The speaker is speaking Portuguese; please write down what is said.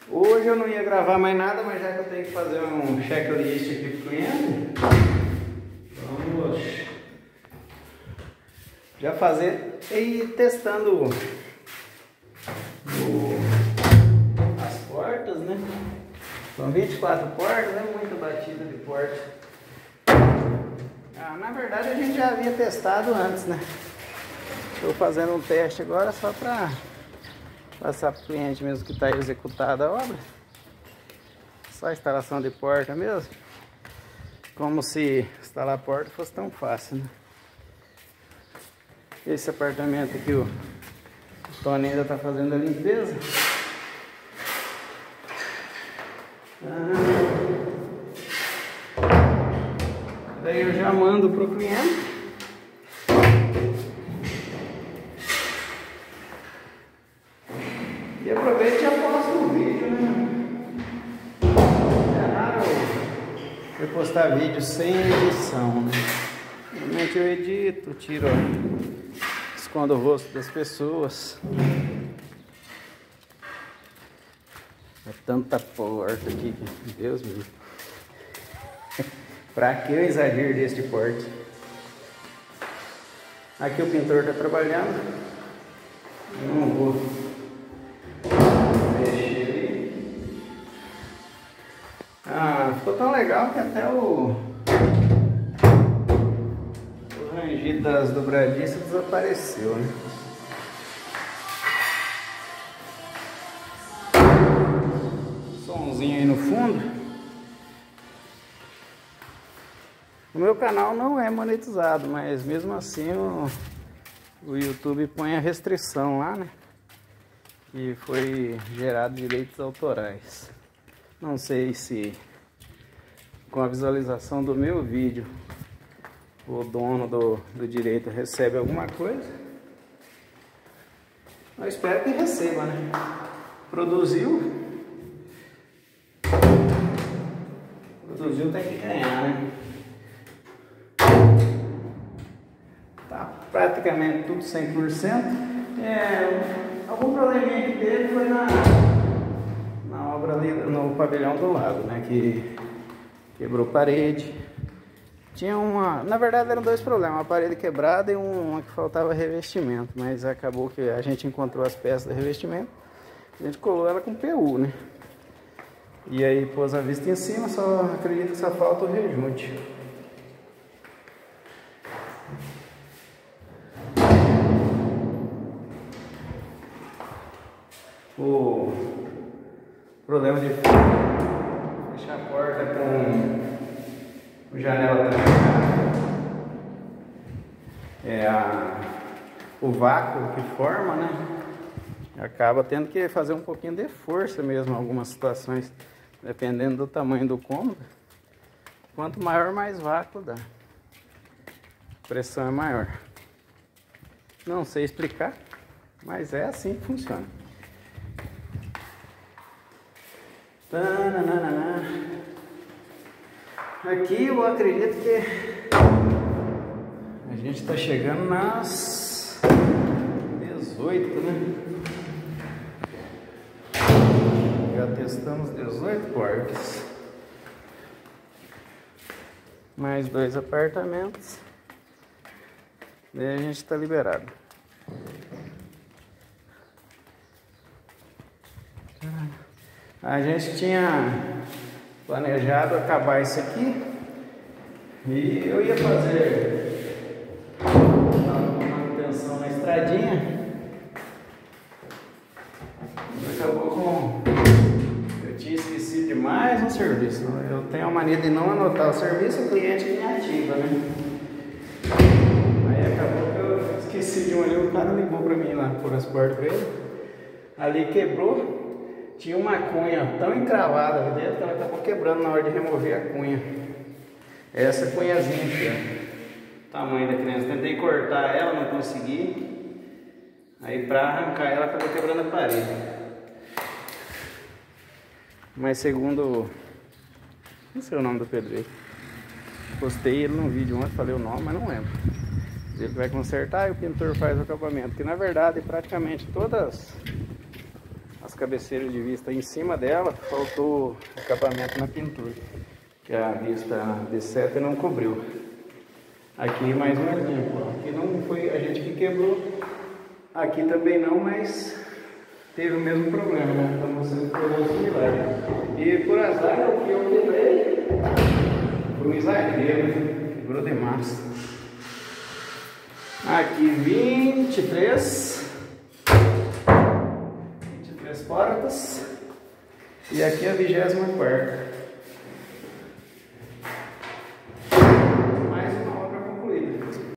Hoje eu não ia gravar mais nada, mas já que eu tenho que fazer um checklist aqui pro cliente, vamos já fazer e ir testando as portas, né? São 24 portas, é muita batida de porta. Na verdade a gente já havia testado antes, né? Estou fazendo um teste agora só para passar para o cliente mesmo que está executada a obra. Só a instalação de porta mesmo. Como se instalar a porta fosse tão fácil, né? Esse apartamento aqui, o Tony ainda está fazendo a limpeza. Daí eu já mando para o cliente. E aproveito e já posto um vídeo, né? É raro eu postar vídeo sem edição, né? Normalmente eu edito, tiro, escondo o rosto das pessoas. É tanta porta aqui que Deus me livre. Pra que o exagero deste porte? Aqui o pintor está trabalhando. Eu não vou mexer ali. Ficou tão legal que até o rangido das dobradiças desapareceu, né? Somzinho aí no fundo. O meu canal não é monetizado, mas mesmo assim o YouTube põe a restrição lá, né? Que foi gerado direitos autorais. Não sei se com a visualização do meu vídeo o dono do direito recebe alguma coisa. Eu espero que receba, né? Produziu tem que ganhar, né? Tá praticamente tudo 100%. Algum probleminha que teve foi na obra ali no pavilhão do lado, né? Que quebrou parede. Tinha na verdade eram dois problemas, uma parede quebrada e uma que faltava revestimento, mas acabou que a gente encontrou as peças de revestimento, a gente colou ela com PU, né? E aí pôs a vista em cima, só acredito que só falta o rejunte. O problema de fechar a porta com janela trancada o vácuo que forma, né? Acaba tendo que fazer um pouquinho de força mesmo em algumas situações, dependendo do tamanho do cômodo. Quanto maior, mais vácuo dá. A pressão é maior. Não sei explicar, mas é assim que funciona. Aqui eu acredito que a gente está chegando nas 18, né? Já testamos 18 portas. Mais 2 apartamentos. Daí a gente está liberado. A gente tinha planejado acabar isso aqui e eu ia fazer uma manutenção na estradinha. Acabou eu tinha esquecido de mais um serviço. Eu tenho a mania de não anotar o serviço, o cliente me ativa, né? Aí acabou que eu esqueci de um ali, o cara ligou pra mim lá, pôr as portas pra ele. Ali quebrou. Tinha uma cunha tão encravada ali dentro que ela acabou quebrando na hora de remover a cunha. Essa cunhazinha aqui, ó. Tamanho da criança. Tentei cortar ela, não consegui. Aí pra arrancar ela acabou quebrando a parede. Mas segundo... não sei o nome do pedreiro. Postei ele num vídeo ontem, falei o nome, mas não lembro. Ele vai consertar e o pintor faz o acabamento. Que na verdade praticamente todas as cabeceira de vista em cima dela, faltou acabamento na pintura, que a vista D7 não cobriu. Aqui mais um exemplo, aqui não foi a gente que quebrou, aqui também não, mas teve o mesmo problema, né? Então você pegou similar. E por azar, o que eu quebrei foi um exagero, quebrou demais. Aqui 23 portas e aqui a 24ª.